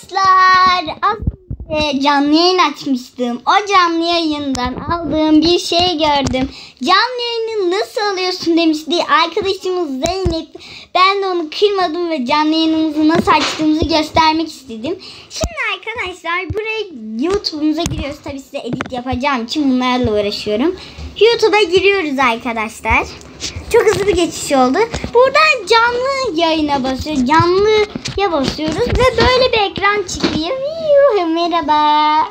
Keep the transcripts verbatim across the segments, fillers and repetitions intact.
Arkadaşlar, az önce canlı yayın açmıştım. O canlı yayından aldığım bir şey gördüm. Canlı yayını nasıl alıyorsun demişti arkadaşımız Zeynep. Ben de onu kırmadım ve canlı yayınımızı nasıl açtığımızı göstermek istedim. Şimdi arkadaşlar buraya YouTube'umuza giriyoruz. Tabii size edit yapacağım için bunlarla uğraşıyorum. YouTube'a giriyoruz arkadaşlar. Çok hızlı bir geçiş oldu. Buradan canlı yayına basıyoruz. Canlıya basıyoruz ve böyle bir ekran çıkıyor. Merhaba.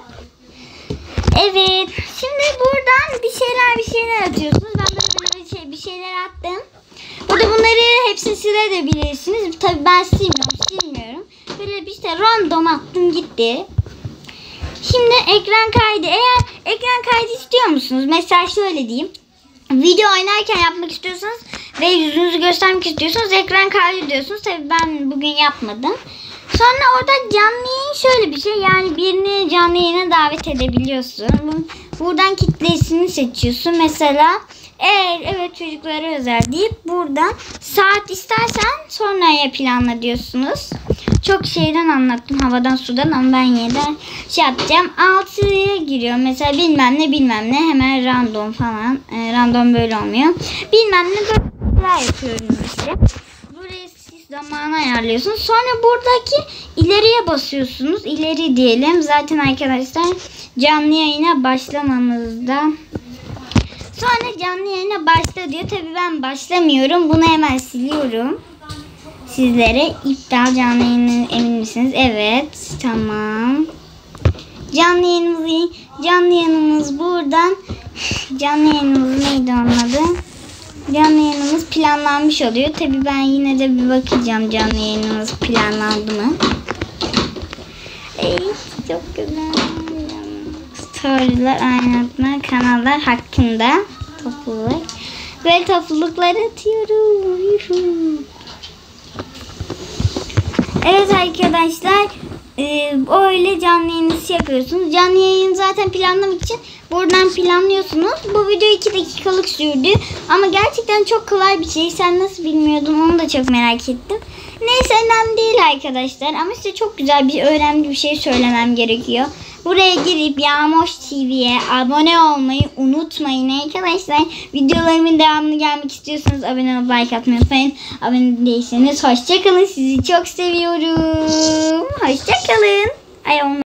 Evet. Şimdi buradan bir şeyler bir şeyler atıyorsunuz. Ben böyle bir, şey, bir şeyler attım. Burada bunları hepsini silebilirsiniz. Tabii ben silmiyorum. Silmiyorum. Böyle bir işte random attım gitti. Şimdi ekran kaydı. Eğer ekran kaydı istiyor musunuz? Mesela şöyle diyeyim. Video oynarken yapmak istiyorsanız ve yüzünüzü göstermek istiyorsanız ekran kaydı diyorsunuz. Tabii ben bugün yapmadım. Sonra orada canlı yayın şöyle bir şey. Yani birini canlı yayına davet edebiliyorsun. Buradan kitlesini seçiyorsun. Mesela eğer evet çocuklara özel deyip buradan saat istersen sonraya planla diyorsunuz. Çok şeyden anlattım, havadan sudan, ama ben yeniden şey yapacağım. altıya giriyor mesela, bilmem ne bilmem ne, hemen random falan. E, random böyle olmuyor. Bilmem ne böyle yapıyorum işte. Buraya siz zamanı ayarlıyorsunuz. Sonra buradaki ileriye basıyorsunuz. İleri diyelim. Zaten arkadaşlar canlı yayına başlamamızda sonra canlı yayına başla diyor. Tabii ben başlamıyorum. Bunu hemen siliyorum. Sizlere iptal canlı yayını emin misiniz? Evet. Tamam. Canlı yayınımız, canlı yayınımız buradan. Canlı yayınımız neydi onun adı? Canlı yayınımız planlanmış oluyor. Tabii ben yine de bir bakacağım canlı yayınımız planlandı mı? Ey, çok güzel. Storyler, aydınlatma, kanallar hakkında topluluk. Böyle toplulukları atıyorum. Evet arkadaşlar, e, öyle canlı yayını yapıyorsunuz. Canlı yayını zaten planlamak için buradan planlıyorsunuz. Bu video iki dakikalık sürdü ama gerçekten çok kolay bir şey. Sen nasıl bilmiyordun, onu da çok merak ettim. Neyse, önemli değil arkadaşlar, ama size çok güzel bir önemli bir şey söylemem gerekiyor. Buraya girip Yağmoş T V'ye abone olmayı unutmayın arkadaşlar. Videolarımın devamını gelmek istiyorsanız abone olup like atmayı unutmayın. Abone değilseniz hoşçakalın. Sizi çok seviyorum. Hoşçakalın. Ay,